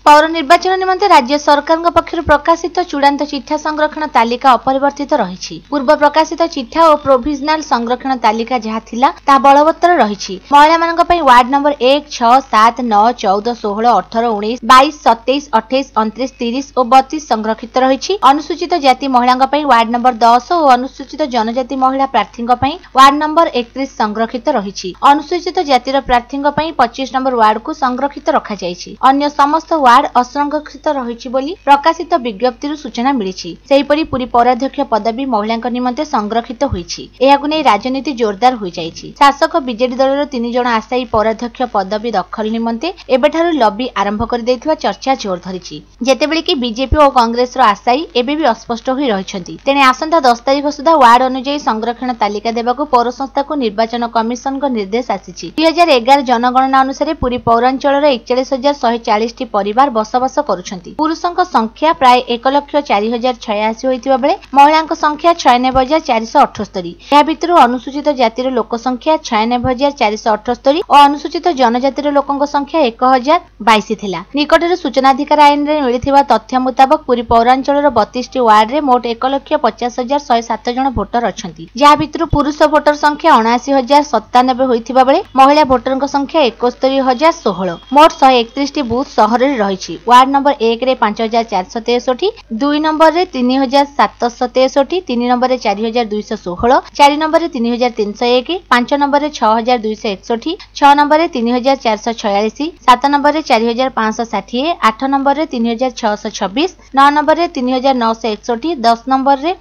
पौर निर्वाचन निमंते राज्य सरकार पक्षर प्रकाशित चूड़ांत चिठा संरक्षण तालिका अपरिवर्तित रही। पूर्व प्रकाशित चिठा और प्रोविजनाल संरक्षण तालिका जहाँ थिला ता बलवत्तर रही। महिला मानक पई वार्ड नंबर 1, 6, 7, 9, 14, 16, 18, 19, 22, 27, 28, 29, 30 और 32 संरक्षित रही। अनुसूचित जाति महिला पई वार्ड नंबर 10 और अनुसूचित जनजाति महिला प्रार्थी पई वार्ड नंबर 31 संरक्षित रही। अनुसूचित जातिर प्रार्थी पई 25 नंबर वार्ड को संरक्षित रखा जायछि। अन्य समस्त वार्ड असंरक्षित रही बोली प्रकाशित विज्ञप्ति सूचना मिली। सेहीपरि पुरी पौराध्यक्ष पदवी महिला निमंते संरक्षित होईछि। एहाकु नै राजनीति जोरदार हो जायछि। शासक बीजेडी दलर 3 जण आशायी पौराध्यक्ष पदवी दखल निमंते एबेठारु लॉबी आरंभ कर दैथिबा चर्चा जोर धरिछि। जेतेबेले कि बीजेपी और कांग्रेस रो आशायी एबे भी अस्पष्ट होई रहिछन्ति। तेणे आसंता 10 तारिख सुधा वार्ड अनुसार संरक्षण तालिका देबाकू पौर संस्था को निर्वाचन कमिशन को निर्देश आसीछि। 2011 जनगणना अनुसार पुरी पौरांचल 41,140 टी परिवार बसवास करुछन्ति। पुरुषों संख्या प्राय 1,04,086 होइतिबा बेले महिलांक संख्या 96,478। या भितरु अनुसूचित जातिर लोक संख्या 96,478 और अनुसूचित जनजातिर लोकंक संख्या 1,022 थिला। निकटरे सूचनाधिकार आईन रे मिलिथिबा तथ्य मुताबक पुरी पौरांचल 32 टी वार्ड रे मोट 1,50,107 जन भोटर अछंती। या भितरु पुरुष भोटर संख्या 79,097 होइतिबा बेले महिला भोटरंक संख्या 71,016। मोट 131 टी बूथ शहर रे रहिछि। वार्ड नंबर 1 रे 5,463, 2 नंबर रे 3,763, 3 नंबर रे 4,216, 4 नंबर रे 3,301, 5 नंबर रे 6,261, 6 नंबर रे 3,446, 7 नंबर रे 4,560, 8 नंबर रे 3,626, 9 नंबर रे 3,961, 10 नंबर रे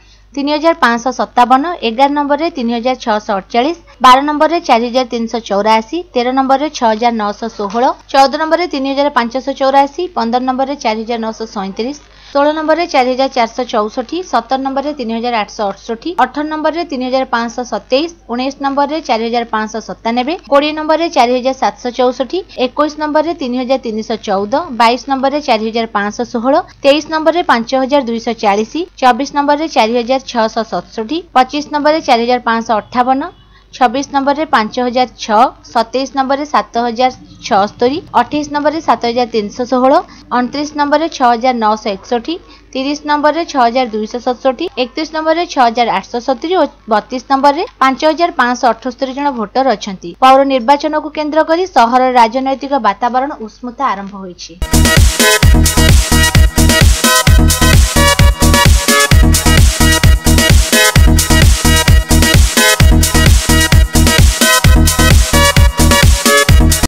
3,557, 11 नंबर रे 3,648, 12 नंबर रे 4,384, 13 नंबर रे 6,916, 14 नंबर रे 3,584, 15 नंबर रे 4,937, 16 नंबर रे 4,464, 17 नंबर रे 3,868, 18 नंबर रे 3,527, 19 नंबर रे 4,597, 20 नंबर रे 4,764, 21 नंबर रे 3,314, 22 नंबर रे 4,516, 23 नंबर रे 5,240, 24 नंबर रे 4,667, 25 नंबर रे 4,558, 26 नंबर रे 5,006, 27 नंबर रे 7,076, 28 नंबर रे 7,316, 29 नंबर रे 6,961, 30 नंबर रे 6,267, 31 नंबर रे 6,870 और 32 नंबर रे 5,578 जन भोटर अछंती। पौर निर्वाचन को केंद्र करी शहर राजनैतिक वातावरण उष्मता आरंभ होईछि।